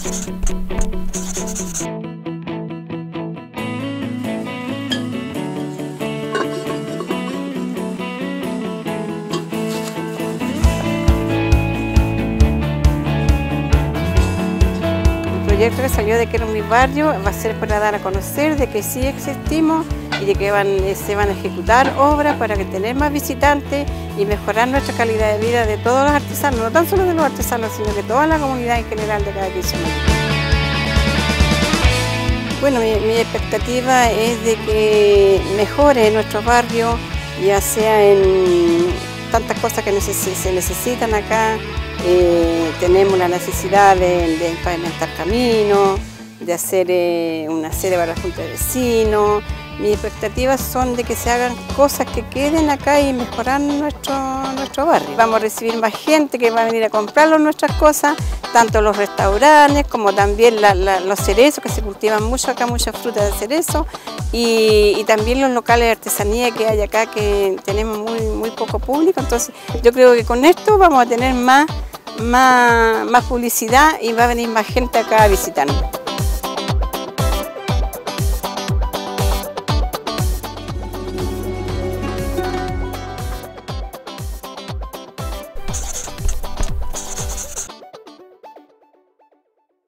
El proyecto que salió de Quiero mi barrio va a ser para dar a conocer de que sí existimos y de que se van a ejecutar obras para que tener más visitantes y mejorar nuestra calidad de vida de todos los artesanos, no tan solo de los artesanos, sino de toda la comunidad en general de cada Quisumán. Bueno, mi expectativa es de que mejore nuestro barrio, ya sea en tantas cosas que se necesitan acá. Tenemos la necesidad de pavimentar caminos, de hacer una sede para la Junta de Vecinos. Mis expectativas son de que se hagan cosas que queden acá y mejorar nuestro barrio. Vamos a recibir más gente que va a venir a comprar nuestras cosas, tanto los restaurantes como también los cerezos, que se cultivan mucho acá, muchas frutas de cerezo, y también los locales de artesanía que hay acá, que tenemos muy poco público. Entonces yo creo que con esto vamos a tener más publicidad y va a venir más gente acá a visitarnos.